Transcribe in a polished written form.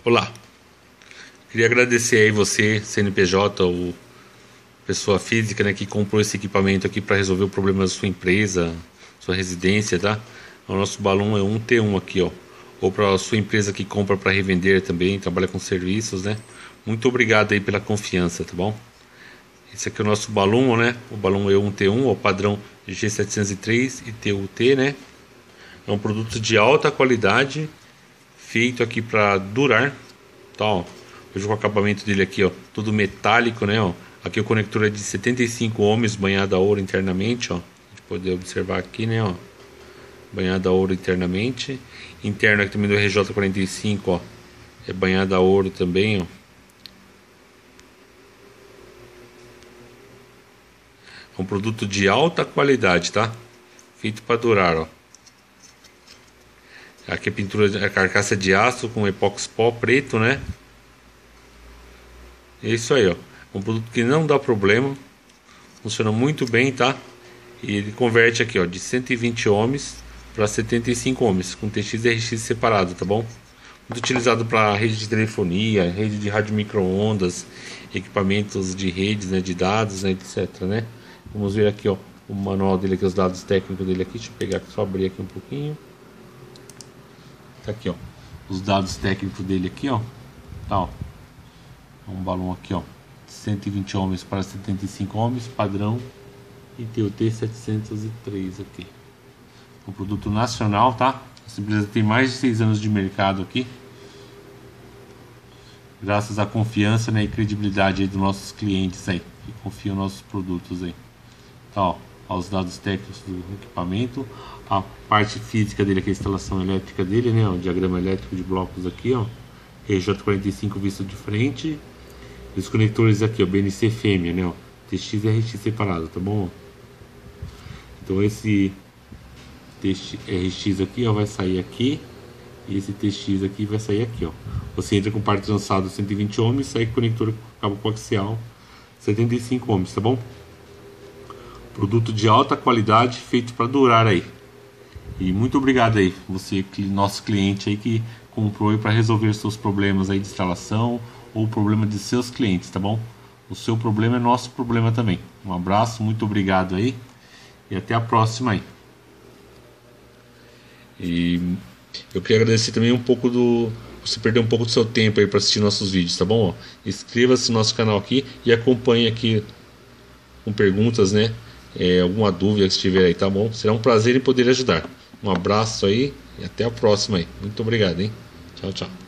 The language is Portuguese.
Olá, queria agradecer aí você, CNPJ ou pessoa física, né, que comprou esse equipamento aqui para resolver o problema da sua empresa, sua residência, tá? O nosso balão é 1T1 aqui, ó. Ou para a sua empresa que compra para revender também, trabalha com serviços, né? Muito obrigado aí pela confiança, tá bom? Esse aqui é o nosso balão, né? O balão E1T1, o padrão G703 e TUT, né? É um produto de alta qualidade, feito aqui para durar, tá, ó. Veja o acabamento dele aqui, ó, tudo metálico, né, ó. Aqui o conector é de 75 ohms, banhado a ouro internamente, ó. A gente pode observar aqui, né, ó, banhado a ouro internamente. Interno aqui também do RJ45, ó, é banhado a ouro também, ó. É um produto de alta qualidade, tá? Feito para durar, ó. Aqui a pintura, a carcaça de aço com epóxi pó preto, né? É isso aí, ó. Um produto que não dá problema, funciona muito bem, tá? E ele converte aqui, ó, de 120 ohms para 75 ohms, com TX e RX separado, tá bom? Muito utilizado para rede de telefonia, rede de rádio micro-ondas, equipamentos de redes, né, de dados, né, etc, né? Vamos ver aqui, ó, o manual dele aqui, os dados técnicos dele aqui. Deixa eu pegar, só abrir aqui um pouquinho. Tá aqui, ó, os dados técnicos dele aqui, ó. Tá, ó. Um balão aqui, ó, 120 ohms para 75 ohms, padrão, e TUT 703 aqui. Um produto nacional, tá? Essa empresa tem mais de 6 anos de mercado aqui, graças à confiança, né, e credibilidade aí dos nossos clientes aí, que confiam nos nossos produtos aí. Tá, ó, os dados técnicos do equipamento, a parte física dele aqui, a instalação elétrica dele, né, o diagrama elétrico de blocos aqui, ó, RJ45 visto de frente, e os conectores aqui, ó, BNC fêmea, né, ó, TX e RX separado, tá bom? Então esse RX aqui, ó, vai sair aqui, e esse TX aqui vai sair aqui, ó. Você entra com par trançado 120 ohms, sai com conector cabo coaxial 75 ohms, tá bom? Produto de alta qualidade, feito para durar aí. E muito obrigado aí, você, nosso cliente aí, que comprou para resolver seus problemas aí de instalação ou o problema de seus clientes, tá bom? O seu problema é nosso problema também. Um abraço, muito obrigado aí e até a próxima aí. E eu queria agradecer também um pouco você perder um pouco do seu tempo aí para assistir nossos vídeos, tá bom? Inscreva-se no nosso canal aqui e acompanhe aqui com perguntas, né? Alguma dúvida que estiver aí, tá bom? Será um prazer em poder ajudar. Um abraço aí e até a próxima aí. Muito obrigado, hein? Tchau, tchau.